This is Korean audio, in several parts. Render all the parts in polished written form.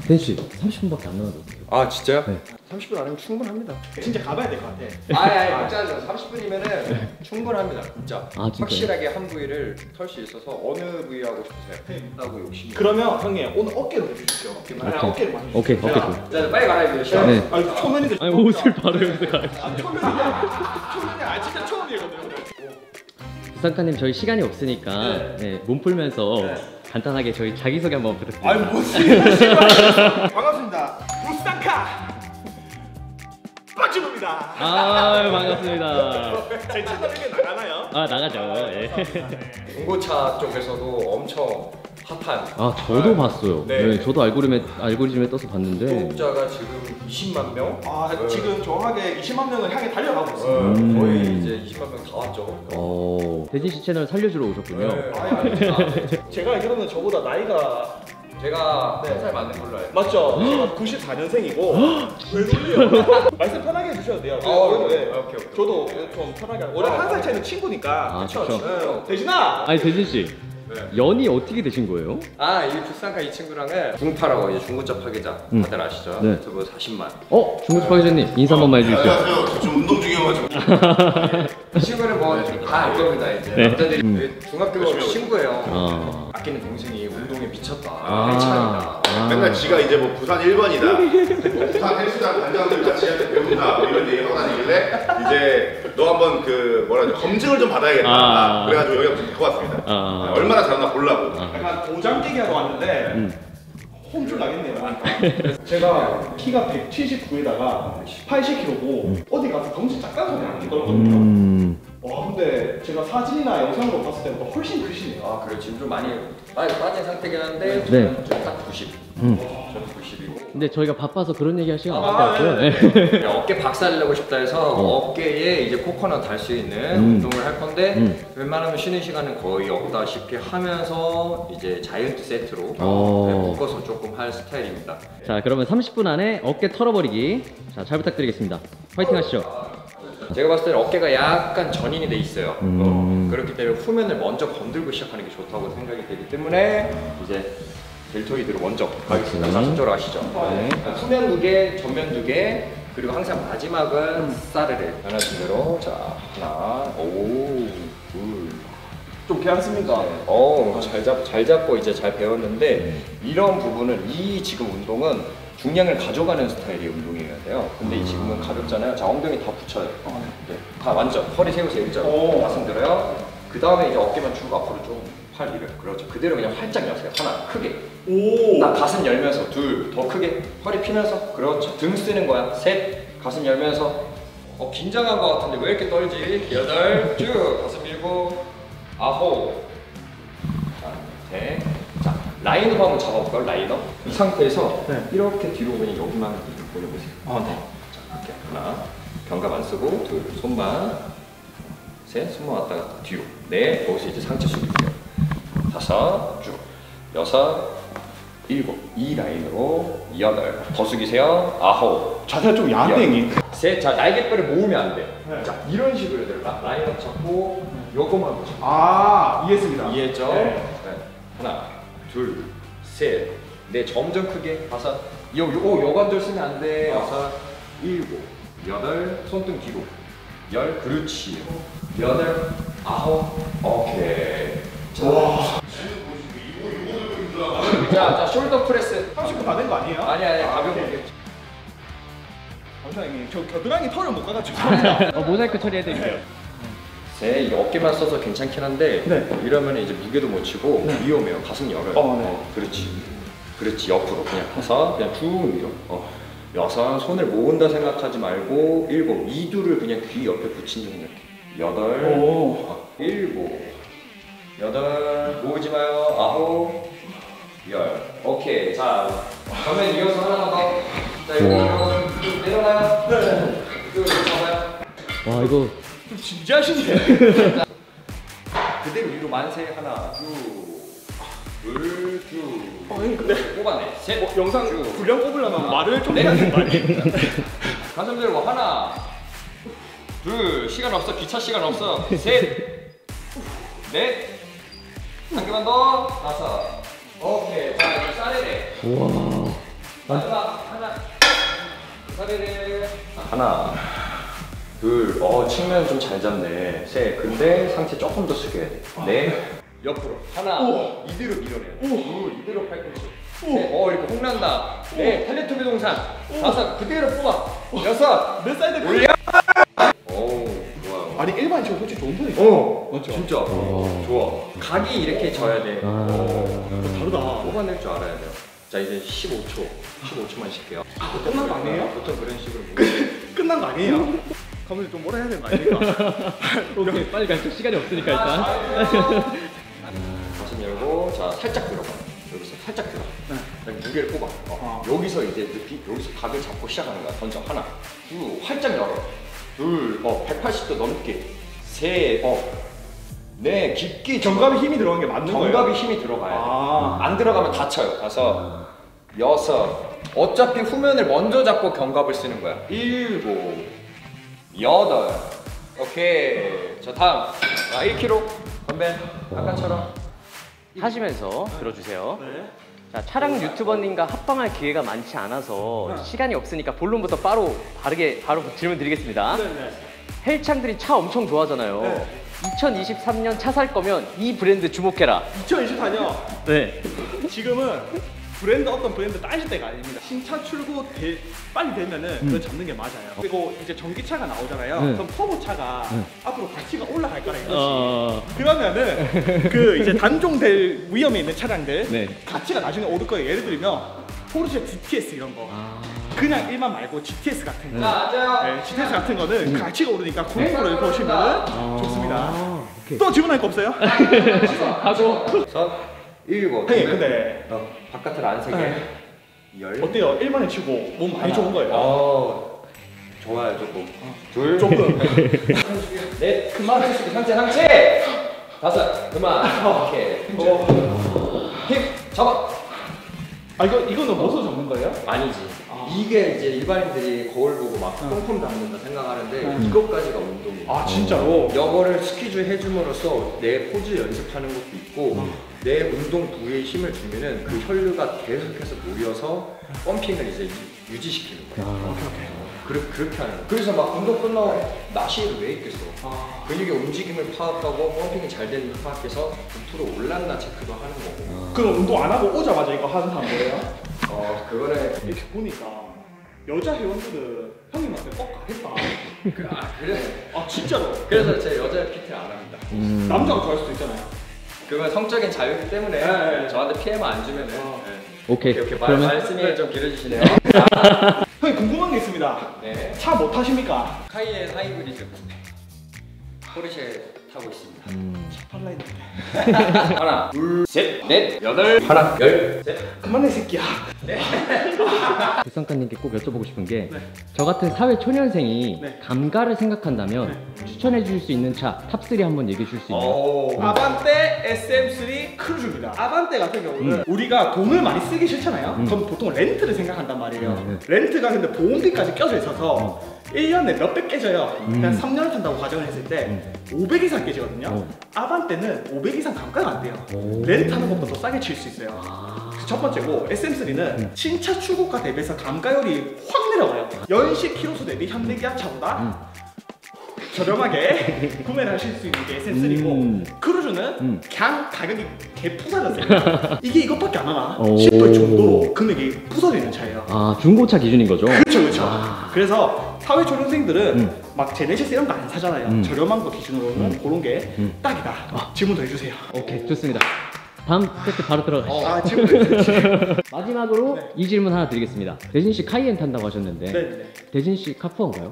댄씨 30분밖에 안 남았거든요. 아 진짜요? 네. 30분 아니면 충분합니다. 진짜 가봐야 될 것 같아. 아니 진짜 30분이면은 충분합니다. 진짜. 아, 진짜요? 확실하게 한 부위를 털 수 있어서 어느 부위 하고 싶으세요? 있다고 욕심이. 그러면 형님 오늘 어깨로 해주십시오. 어깨를 맞춰주세요. 오케이. 자 빨리 갈아입으세요. 시작. 네. 아니 초면인데. 아니 옷을 바로 여기서 가요. 초면이야. 진짜 초면이거든요. 부산카님 저희 시간이 없으니까 네, 몸 풀면서 간단하게 저희 자기소개 한번 부탁드립니다. 아니 무슨 반갑습니다. 부산카 박진우입니다. 아 반갑습니다. 제 채널에 나가나요? 아 나가죠. 예. 중고차 쪽에서도 엄청 핫한. 아 저도 봤어요. 네. 네. 저도 알고리즘에 떠서 봤는데. 구독자가 지금 20만 명. 아 네. 지금 정확하게 20만 명을 향해 달려가고 있습니다. 거의 이제 20만 명 다 왔죠. 대진 씨 채널 살려주러 오셨군요. 네. 아니 아닙니다. 제가 알기로는 저보다 나이가 제가 한 살 많은 걸로 알고. 맞죠? 제가 94년생이고 왜 놀래요? 말씀 편하게 해주셔도 돼요. 오케이. 저도 좀 편하게 하고 원래 한 살 차이는 친구니까. 아, 그쵸? 그쵸. 네. 대신아! 아니 대진 씨 네. 연이 어떻게 되신 거예요? 아, 이 부산카 이 친구랑은 중파라고 이제 중고차 파괴자 다들 아시죠? 네. 유튜브 40만. 중국집 파기자님 인사 한 번만 해주시죠. 안녕하세요. 저 지금 운동 중이어가지고. 이 친구는 뭐 다 알 겁니다 이제. 네. 남자들이 중학교 친구예요. 아. 아끼는 동생이 운동에 미쳤다. 아. 한창이다. 맨날 지가 이제 뭐 부산 1번이다. 뭐 부산 헬스장 관장들 같이 한테 배운다. 뭐 이런 얘기 하고 다니길래 이제 너 한번 그 뭐라 하죠 검증을 좀 받아야겠다. 아. 그래가지고 여기 한번 데리고 왔습니다. 아. 얼마나 잘하나 보려고. 약간 도장 깨기 하러 왔는데 홈줄 나겠네요. 제가 키가 179에다가 80kg고 어디 가서 덩치 작다는 소리 안 들었거든요. 와 근데 제가 사진이나 영상으로 봤을 때보다 훨씬 크시네요. 아, 그래 지금 좀 많이 빠진 상태긴 한데 네. 저는 딱 90. 저는 90이고. 근데 저희가 바빠서 그런 얘기 할 시간 없을 것 아, 같고요. 네. 네. 어깨 박살내고 싶다 해서 어깨에 이제 코코넛 달 수 있는 운동을 할 건데 웬만하면 쉬는 시간은 거의 없다시피 하면서 이제 자이언트 세트로 네, 묶어서 조금 할 스타일입니다. 자 그러면 30분 안에 어깨 털어버리기. 자 잘 부탁드리겠습니다. 파이팅 하시죠. 제가 봤을 때는 어깨가 약간 전인이 돼 있어요. 그렇기 때문에 후면을 먼저 건들고 시작하는 게 좋다고 생각이 되기 때문에 이제 델토이드로 먼저 가겠습니다. 자, 순서로 하시죠. 네. 후면 2개, 전면 2개, 그리고 항상 마지막은 사르르 하나 순으로. 자, 하나, 둘. 좀 괜찮습니까? 잘 잡고 이제 잘 배웠는데 이런 부분은 이 지금 운동은 중량을 가져가는 스타일의 운동이어야 돼요. 근데 이 지금은 가볍잖아요. 자, 엉덩이 다 붙여요. 네, 다 완전 허리 세우세요. 일자로 가슴 들어요. 그 다음에 이제 어깨만 쭉 앞으로 좀 팔 밀어요. 그렇죠. 그대로 그냥 활짝 여세요. 하나, 크게. 딱 가슴 열면서 둘, 더 크게 허리 피면서. 그렇죠. 등 쓰는 거야. 셋, 가슴 열면서. 긴장한 거 같은데 왜 이렇게 떨지? 여덟, 쭉 가슴 밀고. 아홉. 자, 자, 라인업 한번 잡아볼까요? 라인업. 이 상태에서 이렇게 뒤로 그냥 여기만 올려보세요. 네. 자, 이렇게 하나. 견갑 안 쓰고 둘, 손만. 셋, 손만 왔다 갔다 뒤로. 넷, 거기서 이제 상체 숙일게요. 다섯, 쭉. 여섯, 일곱. 이 라인으로. 여덟. 더 숙이세요. 아홉. 자세가 좀 야한데 셋. 자, 날개뼈를 모으면 안 돼. 자, 이런 식으로 해야 돼요. 라인업 잡고 요거만 보죠. 이해했습니다. 이해했죠? 네. 하나, 둘, 셋, 넷. 점점 크게. 다섯. 요 관절 쓰면 안 돼. 여섯, 일곱, 여덟. 손등 뒤로. 열. 그렇지. 여덟, 아홉. 오케이. 자, 숄더 프레스. 30분 다 된 거 아니에요? 아니, 가볍게. 잠시만요. 저 겨드랑이 털을 못 가가지고. 모자이크 처리해드릴게요. 이 어깨만 써서 괜찮긴 한데 이러면 이제 무게도 못 치고 위험해요. 가슴 열어요. 그렇지. 옆으로 그냥 가서 그냥 쭉 밀어. 여섯. 손을 모은다 생각하지 말고 일곱. 이두를 그냥 귀 옆에 붙인 줄 생각해. 여덟. 일곱. 여덟. 모으지 마요. 아홉. 열. 오케이. 자, 그러면 이어서 하나 더. 자, 이거 내려놔요. 이거 잡아요. 와 이거 좀 진지하신데. 그대로 위로 만세. 하나, 둘, 쭉. 근데 뽑아내. 셋. 영상 쭉. 분량 뽑으려면 말을 좀 네. 해야 되는 거 아니에요? 가슴 들고 하나, 둘. 시간 없어. 기차 시간 없어. 셋, 넷. 한 개만 더. 다섯. 오케이. 자, 이제 싸레레. 와 하나, 둘, 측면 좀 잘 잡네. 셋, 근데 상체 조금 더 숙여야 돼. 넷, 옆으로. 하나, 이대로 밀어내야 돼. 둘, 이대로 팔꿈치. 셋, 이렇게 홍난다. 넷, 텔레토비 동산. 다섯, 그대로 뽑아. 여섯, 몇 사이드 올려. 좋아요. 아니 일반 치고 솔직히 좋은 편이죠. 맞죠? 진짜. 좋아. 각이 이렇게 져야 돼. 다르다. 뽑아낼 줄 알아야 돼요. 자, 이제 15초만 쉴게요. 끝난 거 아니에요? 보통 그런 식으로. 끝난 거 아니에요? 감독님 좀 뭐라 해야 되는 거 아닙니까? 오케이, 빨리 갈수 시간이 없으니까 일단. 가슴 열고, 자, 살짝 들어가. 여기서 살짝 들어. 그다음에 무게를 뽑아. 여기서 이제 여기서 각을 잡고 시작하는 거야. 던져. 하나, 둘, 활짝 열어. 둘, 180도 넘게. 셋, 네, 깊게. 견갑에 힘이 들어간 게 맞는 거예요? 견갑에 힘이 들어가야 돼. 안 들어가면 다쳐요. 다섯, 여섯. 어차피 후면을 먼저 잡고 견갑을 쓰는 거야. 일곱, 여덟. 오케이. 자, 다음. 1kg. 건배. 아까처럼. 하시면서 들어주세요. 네. 자, 차량 유튜버님과 합방할 기회가 많지 않아서 시간이 없으니까 본론부터 바로 질문 드리겠습니다. 네네. 헬창들이 차 엄청 좋아하잖아요. 네. 2023년 차 살 거면 이 브랜드 주목해라. 2024년 네. 지금은 어떤 브랜드 따질 때가 아닙니다. 신차 출고 빨리 되면은 그걸 잡는 게 맞아요. 그리고 이제 전기차가 나오잖아요. 그럼 터보차가 앞으로 가치가 올라갈 거라 이거지. 그러면은 그 이제 단종될 위험에 있는 차량들 네. 가치가 나중에 오를 거예요. 예를 들면 포르쉐 GTS 이런 거. 그냥 일반 말고 GTS 같은 거. 네, GTS 같은 거는 가치가 오르니까 그런 거를 보시면 좋습니다. 또 질문할 거 없어요? 하고. 일곱. 형님 근데 바깥을 안 세게. 열. 어때요? 1만에 치고 몸 많이 좋은 거예요? 좋아요, 조금. 둘. 조금. 넷. 그만 해주기. 상체. 다섯. 그만. 오케이. 힘. 잡아. 이거는 뭐서 잡는 거예요? 아니지. 이게 이제 일반인들이 거울 보고 막 똥폼 담는다 생각하는데 이것까지가 운동이에요. 아 진짜로? 이거를 스퀴즈 해줌으로써 내 포즈 연습하는 것도 있고 내 운동 부위에 힘을 주면은 그 혈류가 계속해서 모여서 펌핑을 이제 유지시키는 거예요. 그렇게 하는 거예요. 그래서 막 운동 끝나고 나시를 왜 있겠어? 근육의 움직임을 파악하고 펌핑이 잘 되는지 파악해서 부풀어 올랐나 체크도 하는 거고. 그럼 운동 안 하고 오자마자 이거 하는 사람 뭐예요? 그거는 이렇게 보니까 여자 회원들은 형님한테 가겠다. 그래. 진짜로? 그래서 제 여자 PT를 안 합니다. 남자가 좋아할 수도 있잖아요. 그건 성적인 자유이기 때문에 저한테 피해만 안 주면은. 오케이. 그러면 말씀이 좀 길어지시네요. 형님 궁금한 게 있습니다. 네. 차 뭐 타십니까? 카이엔 하이브리드 포르쉐 타고 있습니다. 팔라 했는데. 하나, 둘, 셋, 넷, 여덟, 하나, 열, 셋. 그만해 새끼야. 불상가님께 꼭 여쭤보고 싶은 게 저 같은 사회 초년생이 네. 감가를 생각한다면 추천해 줄 수 있는 차 탑3 한번 얘기해 줄 수 있나요? 아반떼 SM3 크루즈입니다. 아반떼 같은 경우는 우리가 돈을 많이 쓰기 싫잖아요. 그럼 보통 렌트를 생각한단 말이에요. 렌트가 근데 보험비까지 껴져 있어서 1년에 몇백 깨져요. 그냥 3년을 탄다고 가정을 했을 때 500 이상 깨지거든요. 아반떼는 500 이상 감가가 안 돼요. 렌트하는 것보다 더 싸게 칠 수 있어요. 첫 번째고 SM3는 신차 출고가 대비해서 감가율이 확 내려가요. 연식 키로수 대비 현대 기아차보다 저렴하게 구매를 하실 수 있는 게 SM3고 크루즈는 그냥 가격이 개 부서졌어요. 이게 이것밖에 안 하나 싶을 정도로 금액이 부서지는 차예요. 중고차 기준인 거죠? 그렇죠. 그래서 사회 초년생들은 막 제네시스 이런 거 안 사잖아요. 저렴한 거 기준으로는 그런 게 딱이다. 질문 더 해주세요. 오케이, 좋습니다. 다음 세트 바로 들어가시죠. 질문 더 해주세요. 마지막으로 이 질문 하나 드리겠습니다. 대진 씨 카이엔 탄다고 하셨는데 네네. 대진 씨 카푸어인가요?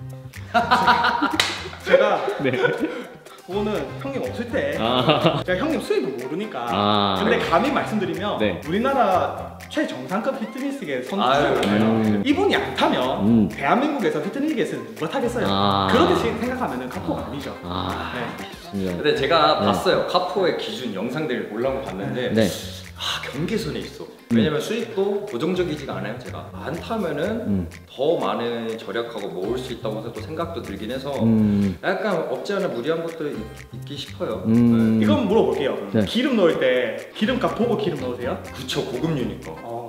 제가 그거는 형님 없을 때 제가 형님 수입을 모르니까 근데 감히 말씀드리면 우리나라 최정상급 피트니스계 선수잖아요. 이분이 안 타면 대한민국에서 피트니스계에서는 누가 타겠어요? 그렇게 생각하면 카푸어가 아니죠. 좋습니다. 근데 제가 봤어요. 카포의 기준 영상들 올라온 거 봤는데 경계선에 있어. 왜냐면 수익도 고정적이지가 않아요. 제가 안 타면은 더 많은 절약하고 모을 수 있다고 또 생각도 들긴 해서 약간 없지 않아 무리한 것도 있기 싶어요. 이건 물어볼게요. 기름 넣을 때 기름값 보고 기름 넣으세요? 그쵸, 고급유니까.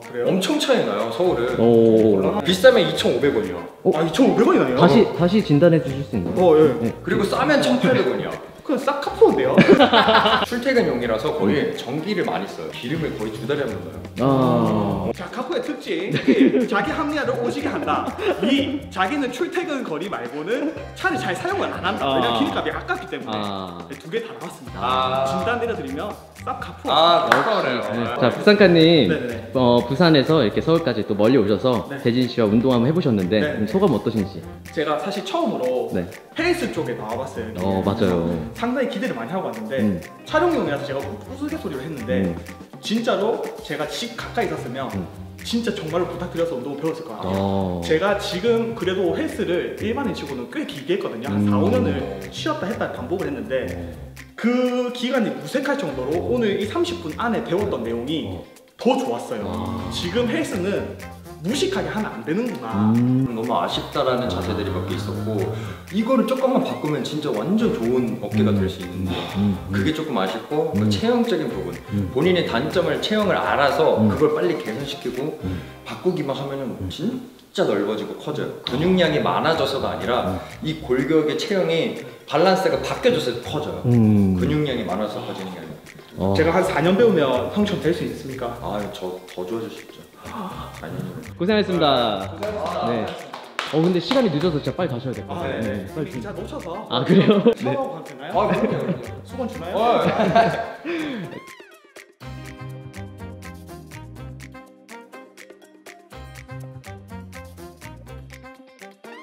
그래요? 엄청 차이 나요, 서울은. 오. 비싸면 2,500원이요. 아 2,500원이 나요? 다시 진단해 주실 수 있나요? 예. 네. 그리고 싸면 1,800원이야. 그냥 싹 카푸인데요? 출퇴근용이라서 거의 전기를 많이 써요. 기름을 거의 2달에 한 번 넣어요. 아. 자, 카푸의 특징. 자기 합리화를 오지게 한다. 자기는 출퇴근 거리 말고는 차를 잘 사용을 안 한다. 왜냐면 기름값이 아깝기 때문에. 두 개 다 나왔습니다. 진단 내려드리면 싹 카푸. 그거네요. 네. 자, 부산카님, 네네네. 부산에서 이렇게 서울까지 또 멀리 오셔서 네. 대진 씨와 운동 한번 해보셨는데 네. 소감 어떠신지? 제가 사실 처음으로 네. 헬스 쪽에 나와봤어요. 맞아요. 상당히 기대를 많이 하고 왔는데 촬영용이라서 제가 우스갯소리를 했는데 진짜로 제가 집 가까이 있었으면 진짜 정말로 부탁드려서 운동을 배웠을 것 같아요. 제가 지금 그래도 헬스를 일반인 치고는 꽤 길게 했거든요. 한 4, 5년을 쉬었다 했다 반복을 했는데 그 기간이 무색할 정도로 오늘 이 30분 안에 배웠던 내용이 더 좋았어요. 지금 헬스는 무식하게 하면 안 되는구나. 너무 아쉽다라는 자세들이 몇 개 있었고 이거를 조금만 바꾸면 진짜 완전 좋은 어깨가 될 수 있는데 그게 조금 아쉽고 그 체형적인 부분 본인의 단점을 체형을 알아서 그걸 빨리 개선시키고 바꾸기만 하면은 진짜 넓어지고 커져요. 근육량이 많아져서가 아니라 이 골격의 체형이 밸런스가 바뀌어져서 커져요. 근육량이 많아서 커지는 게 아니라. 제가 한 4년 배우면 형처럼 될 수 있습니까? 저 더 좋아질 수 있죠. 아니요. 고생하셨습니다. 네. 근데 시간이 늦어서 진짜 빨리 가셔야 될 것 같아요. 네. 빨리. 진짜 놓쳐서. 그래요? 샤워하고 가면 되나요? 그럼요. 수건 주나요?